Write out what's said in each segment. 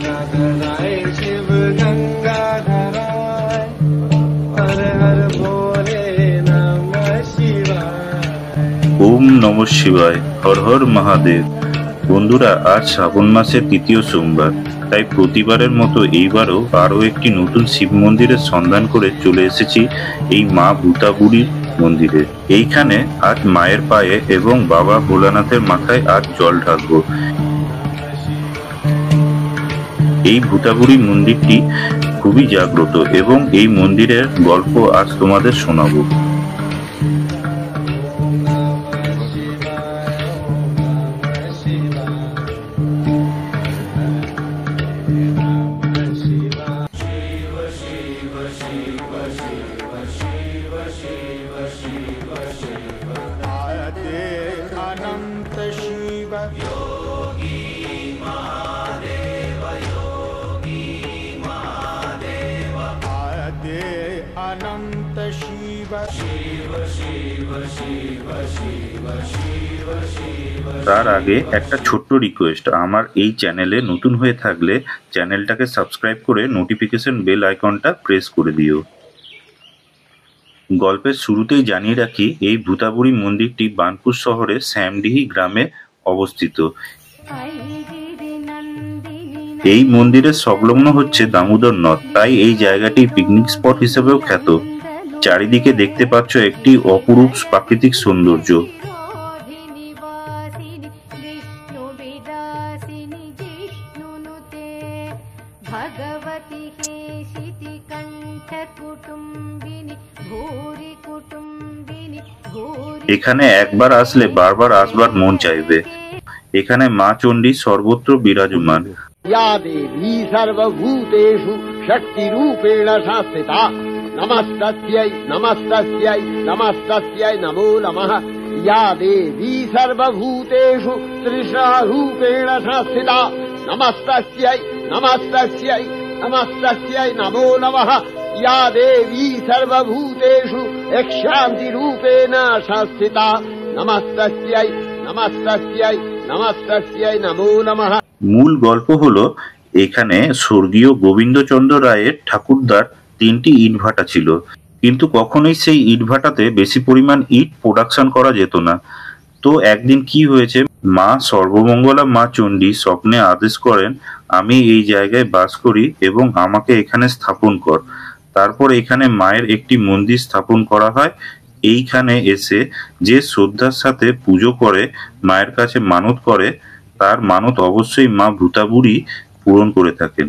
शिव गंगाधराय हर हर भोले नमः शिवाय। ओम नमः शिवाय। हर हर महादेव। বন্ধুরা, আজ শ্রাবণ মাসের তৃতীয় সোমবার, তাই প্রতিবারের মতো এইবারও আরও একটি নতুন শিব মন্দিরের সন্ধান করে চলে এসেছি এই মা ভূতাবুড়ির মন্দিরে। এইখানে আজ মায়ের পায়ে এবং বাবা ভোলানাথের মাথায় আজ জল ঢালবো। এই ভূতাবুড়ি মন্দিরটি খুবই জাগ্রত এবং এই মন্দিরের গল্প আজ তোমাদের শোনাবো। अनंत शिव योगी महादेव आदे अनंत शिव शिव शिव शिव शिव शिव शिव। তার আগে একটা ছোট্ট রিকোয়েস্ট, আমার এই চ্যানেলে নতুন হয়ে থাকলে চ্যানেলটাকে সাবস্ক্রাইব করে নোটিফিকেশন বেল আইকনটা প্রেস করে দিও। গল্পের শুরুতেই জানিয়ে রাখি, এই ভূতাবুড়ি মন্দিরটি বার্নপুর শহরের শ্যামডিহি গ্রামে অবস্থিত। এই মন্দিরের সংলগ্ন হচ্ছে দামোদর নদ, তাই এই জায়গাটি পিকনিক স্পট হিসেবেও খ্যাত। চারিদিকে দেখতে পাচ্ছ একটি অপরূপ প্রাকৃতিক সৌন্দর্য। এখানে একবার আসলে বারবার আসবার মন চাইবে। এখানে মা চণ্ডী সর্বত্র বিরাজমান। या देवी सर्वभूतेषु शक्तिरूपेण संस्थिता नमस्तस्यै नमस्तस्यै नमस्तस्यै नमो नमः। या देवी सर्वभूतेषु त्रिशूरूपेण संस्थिता नमस्तस्यै नमस्तस्यै नमस्तस्यै नमो नमः। या देवी सर्वभूतेषु शान्तिरूपेण संस्थिता नमस्तस्यै नमस्तस्यै नमस्तस्यै नमो नमः। মূল গল্প হলো, এখানে স্বর্গীয় গোবিন্দচন্দ্র রায়ের ঠাকুরদার 3টি ইটভাটা ছিল, কিন্তু কখনোই সেই ইটভাটাতে বেশি পরিমাণ ইট প্রোডাকশন করা যেত না। তো একদিন কি হয়েছে, মা সর্বমঙ্গলা মা চণ্ডী স্বপ্নে আদেশ করেন, আমি এই জায়গায় বাস করি এবং আমাকে এখানে স্থাপন কর। তারপর এখানে মায়ের একটি মন্দির স্থাপন করা হয়। এইখানে এসে যে শ্রদ্ধার সাথে পুজো করে, মায়ের কাছে মানত করে, তার মানত অবশ্যই মা ভূতাবুড়ি পূরণ করে থাকেন।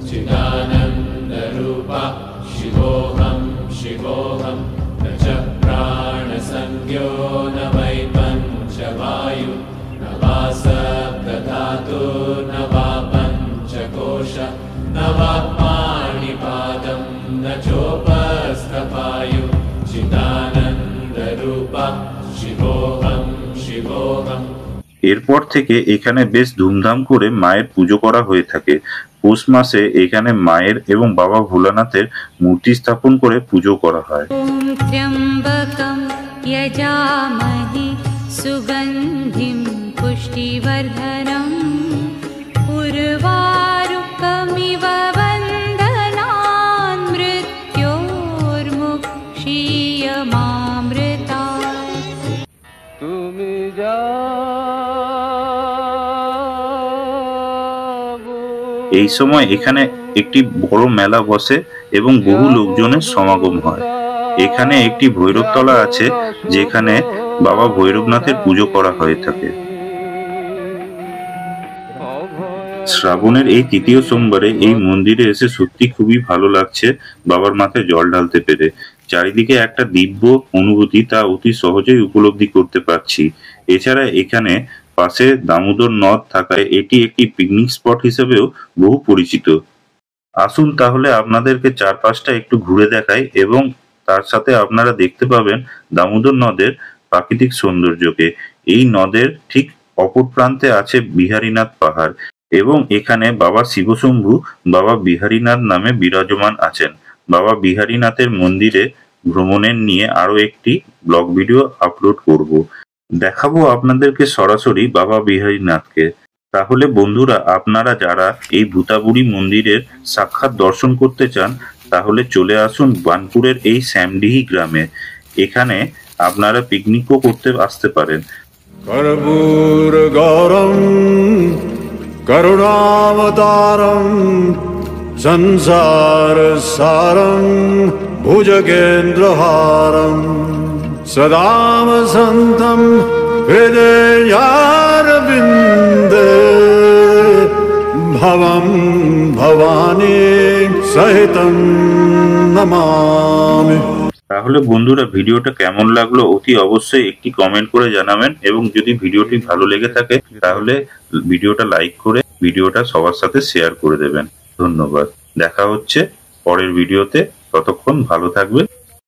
এরপর থেকে এখানে বেশ ধুমধাম করে মায়ের পুজো করা হয়ে থাকে। পৌষ মাসে এখানে মায়ের এবং বাবা ভোলানাথের মূর্তি স্থাপন করে পুজো করা হয়। ত্র্যম্বকম যজামহে সুগন্ধিম পুষ্টিবর্ধনম উর্বারুকমিব বন্ধনান মৃত্যোর্মুক্ষীয়মামৃতাৎ। তুমি যা এই সময় এখানে একটি বড় মেলা বসে এবং বহু লোকজনের সমাগম হয়। এখানে একটি ভৈরবতলা আছে, যেখানে বাবা ভৈরবনাথের পুজো করা হয়ে থাকে। শ্রাবণের এই তৃতীয় সোমবারে এই মন্দিরে এসে সত্যি খুবই ভালো লাগছে বাবার মাথায় জল ঢালতে পেরে। চারিদিকে একটা দিব্য অনুভূতি, তা অতি সহজেই উপলব্ধি করতে পারছি। এছাড়া এখানে পাশে দামোদর নদ থাকায় এটি একটি পিকনিক স্পট হিসেবেও বহু পরিচিত। আসুন তাহলে আপনাদেরকে চারপাশটা একটু ঘুরে দেখাই এবং তার সাথে আপনারা দেখতে পাবেন দামোদর নদের প্রাকৃতিক সৌন্দর্যকে। এই নদের ঠিক অপর প্রান্তে আছে বিহারীনাথ পাহাড় এবং এখানে বাবা শিবশম্ভু বাবা বিহারীনাথ নামে বিরাজমান আছেন। বাবা বিহারীনাথের মন্দিরে ভ্রমণের নিয়ে আরো একটি ব্লগ ভিডিও আপলোড করব। দেখাবো আপনাদেরকে সরাসরি বাবা বিহারীনাথকে। তাহলে বন্ধুরা, আপনারা যারা এই ভূতাবুড়ি মন্দিরের সাক্ষাৎ দর্শন করতে চান তাহলে চলে আসুন বানপুরের এই শ্যামডিহি গ্রামে। এখানে আপনারা পিকনিকও করতে আসতে পারেন। कर्पूर गौरम करुणावतारम संसार सारम भुजगेन्द्रहारम सदा वसन्तं हृदयारविन्दे भवं भवानी सहितं नमामि। তাহলে বন্ধুরা, ভিডিওটা কেমন লাগলো অতি অবশ্যই একটি কমেন্ট করে জানাবেন, এবং যদি ভিডিওটি ভালো লেগে থাকে তাহলে ভিডিওটা লাইক করে ভিডিওটা সবার সাথে শেয়ার করে দেবেন। ধন্যবাদ। দেখা হচ্ছে পরের ভিডিওতে। ততক্ষণ ভালো থাকবে।